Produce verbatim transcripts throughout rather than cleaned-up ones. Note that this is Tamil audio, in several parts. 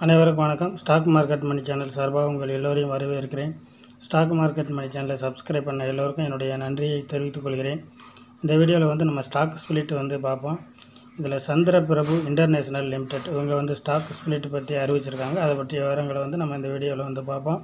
அனைவருக்கும் வணக்கம். ஸ்டாக் மார்க்கெட் மணி சேனல் சார்பாக உங்கள் எல்லோரையும் வரவேற்கிறேன். ஸ்டாக் மார்க்கெட் மணி சேனலை சப்ஸ்கிரைப் பண்ண எல்லோருக்கும் என்னுடைய நன்றியை தெரிவித்துக் கொள்கிறேன். இந்த வீடியோவில் வந்து நம்ம ஸ்டாக் ஸ்பிளிட் வந்து பார்ப்போம். இதில் சந்திர பிரபு இன்டர்நேஷனல் லிமிடெட் இவங்க வந்து ஸ்டாக் ஸ்பிளிட் பற்றி அறிவிச்சிருக்காங்க. அதை பற்றிய விவரங்களை வந்து நம்ம இந்த வீடியோவில் வந்து பார்ப்போம்.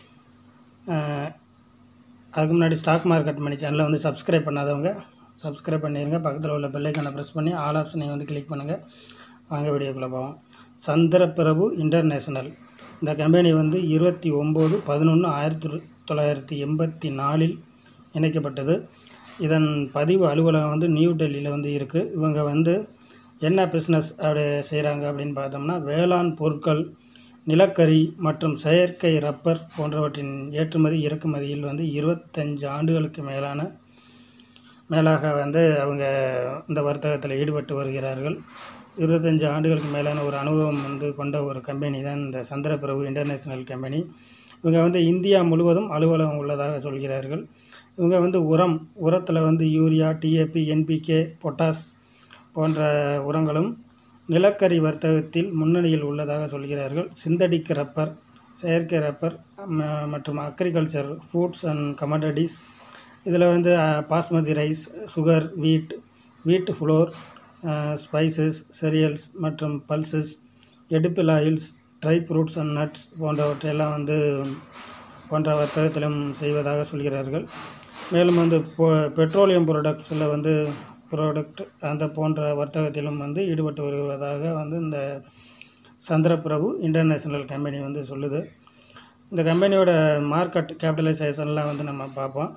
அதுக்கு முன்னாடி ஸ்டாக் மார்க்கெட் மணி சேனலை வந்து சப்ஸ்கிரைப் பண்ணாதவங்க சப்ஸ்கிரைப் பண்ணிடுங்க. பக்கத்தில் உள்ள பெல்லைக்கான ப்ரெஸ் பண்ணி ஆல் ஆப்ஷனை வந்து கிளிக் பண்ணுங்கள். வாங்க வீடியோக்குள்ளே போவோம். சந்திர பிரபு இன்டர்நேஷனல் இந்த கம்பெனி வந்து இருபத்தி ஒம்பது பதினொன்று ஆயிரத்தி தொள்ளாயிரத்தி எண்பத்தி நாலில் இணைக்கப்பட்டது. இதன் பதிவு அலுவலகம் வந்து நியூ டெல்லியில் வந்து இருக்குது. இவங்க வந்து என்ன பிஸ்னஸ் அப்படி செய்கிறாங்க அப்படின்னு பார்த்தோம்னா, வேளாண் பொருட்கள், நிலக்கரி மற்றும் செயற்கை ரப்பர் போன்றவற்றின் ஏற்றுமதி இறக்குமதியில் வந்து இருபத்தஞ்சு ஆண்டுகளுக்கு மேலான மேலாக வந்து அவங்க இந்த வர்த்தகத்தில் ஈடுபட்டு வருகிறார்கள். இருபத்தஞ்சி ஆண்டுகளுக்கு மேலான ஒரு அனுபவம் வந்து கொண்ட ஒரு கம்பெனி தான் இந்த சந்திர பிரபு இன்டர்நேஷனல் கம்பெனி. இவங்க வந்து இந்தியா முழுவதும் அலுவலகம் உள்ளதாக சொல்கிறார்கள். இவங்க வந்து உரம் உரத்தில் வந்து யூரியா, டிஏபி, என்பிகே, பொட்டாஸ் போன்ற உரங்களும், நிலக்கரி வர்த்தகத்தில் முன்னணியில் உள்ளதாக சொல்கிறார்கள். சிந்தடிக் ரப்பர், செயற்கை ரப்பர் மற்றும் அக்ரிகல்ச்சர், ஃபுட்ஸ் அண்ட் கமோடிட்டிஸ், இதில் வந்து பாஸ்மதி ரைஸ், சுகர், வீட், வீட் ஃப்ளோர், ஸ்பைசஸ், செரியல்ஸ் மற்றும் pulses, edible oils, dry fruits and nuts போன்றவற்றையெல்லாம் வந்து போன்ற வர்த்தகத்திலும் செய்வதாக சொல்கிறார்கள். மேலும் வந்து பொ பெட்ரோலியம் ப்ராடக்ட்ஸில் வந்து ப்ராடக்ட் அந்த போன்ற வர்த்தகத்திலும் வந்து ஈடுபட்டு வருவதாக வந்து இந்த சந்திர பிரபு இன்டர்நேஷனல் கம்பெனி வந்து சொல்லுது. இந்த கம்பெனியோட மார்க்கெட் கேபிட்டலைசேஷன்லாம் வந்து நம்ம பார்ப்போம்.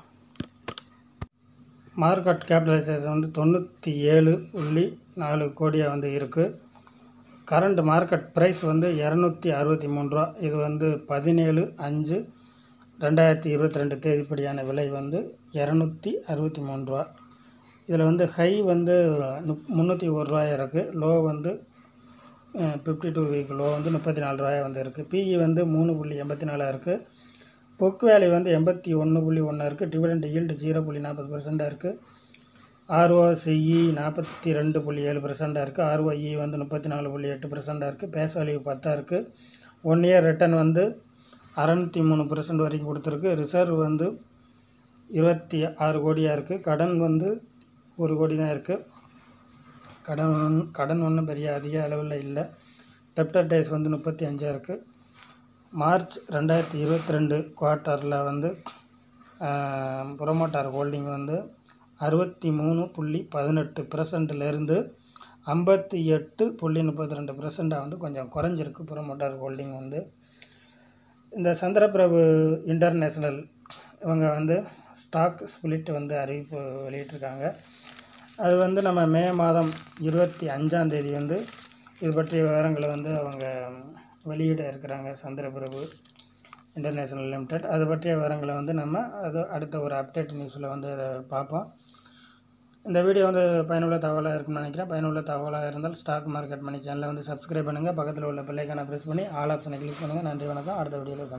மார்க்கெட் கேபிட்டலைசேஷன் வந்து தொண்ணூற்றி ஏழு புள்ளி நாலு கோடியாக வந்து இருக்குது. கரண்ட் மார்க்கெட் ப்ரைஸ் வந்து இரநூத்தி அறுபத்தி மூணு ரூபா. இது வந்து பதினேழு அஞ்சு ரெண்டாயிரத்தி இருபத்தி ரெண்டு தேதிப்படியான விலை வந்து இரநூத்தி அறுபத்தி மூணு ரூபா. இதில் வந்து ஹை வந்து முப் முந்நூற்றி ஒரு ரூபாய் இருக்குது. லோ வந்து ஃபிஃப்டி டூ வீக் லோ வந்து முப்பத்தி நாலு ரூபாயாக வந்து இருக்குது. பிஇ வந்து மூணு புள்ளி எண்பத்தி நாலாக இருக்குது. புக் வேல்யூ வந்து எண்பத்தி ஒன்று புள்ளி ஒன்றா இருக்குது. டிவிடெண்ட் ஈல்டு ஜீரோ புள்ளி நாற்பது பர்சென்டாக இருக்குது. ஆர்ஓசிஇ நாற்பத்தி ரெண்டு புள்ளி ஏழு பர்சென்டாக இருக்குது. ஆர்ஓஇ வந்து முப்பத்தி நாலு புள்ளி எட்டு பர்சென்டாக இருக்குது. பேஸ் வேல்யூ பத்தாக இருக்குது. ஒன் இயர் ரிட்டர்ன் வந்து அறநூற்றி மூணு பர்சன்ட் வரைக்கும் கொடுத்துருக்கு. ரிசர்வ் வந்து இருபத்தி ஆறு கோடியாக இருக்குது. கடன் வந்து ஒரு கோடி தான் இருக்குது. கடன் கடன் ஒன்றும் பெரிய அதிக அளவில் இல்லை. டெப்டர் டேஸ் வந்து முப்பத்தி அஞ்சாக இருக்குது. மார்ச் ரெண்டாயிரத்தி இருபத்தி ரெண்டு குவார்ட்டரில் வந்து ப்ரொமோட்டார் ஹோல்டிங் வந்து அறுபத்தி மூணு புள்ளி பதினெட்டு பர்சன்ட்லேருந்து ஐம்பத்தி எட்டு புள்ளி முப்பத்தி ரெண்டு பர்சன்டாக வந்து கொஞ்சம் குறைஞ்சிருக்கு ப்ரொமோட்டார் ஹோல்டிங் வந்து. இந்த சந்திரபிரபு இன்டர்நேஷ்னல் இவங்க வந்து ஸ்டாக் ஸ்பிளிட் வந்து அறிவிப்பு வெளியிட்டிருக்காங்க. அது வந்து நம்ம மே மாதம் இருபத்தி அஞ்சாம் தேதி வந்து இது பற்றிய விவரங்களை வந்து அவங்க வெளியிட இருக்கிறாங்க. சந்திரபிரபு இன்டர்நேஷனல் லிமிடெட் அது பற்றிய விவரங்களை வந்து நம்ம அது அடுத்த ஒரு அப்டேட் நியூஸில் வந்து பார்ப்போம். இந்த வீடியோ வந்து பயனுள்ள தகவலாக இருக்குன்னு நினைக்கிறேன். பயனுள்ள தகவலாக இருந்தால் ஸ்டாக் மார்க்கெட் மணி சேனலை வந்து சப்ஸ்கிரைப் பண்ணுங்கள். பக்கத்தில் உள்ள பெல்லைக்கான ப்ரெஸ் பண்ணி ஆல் ஆப்ஷனை கிளிக் பண்ணுங்கள். நன்றி, வணக்கம். அடுத்த வீடியோவில்